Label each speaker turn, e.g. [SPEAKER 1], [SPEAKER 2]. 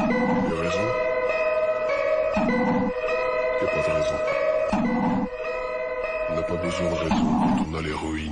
[SPEAKER 1] Y'a raison. Y'a pas de raison. On n'a pas besoin de raison quand on a l'héroïne.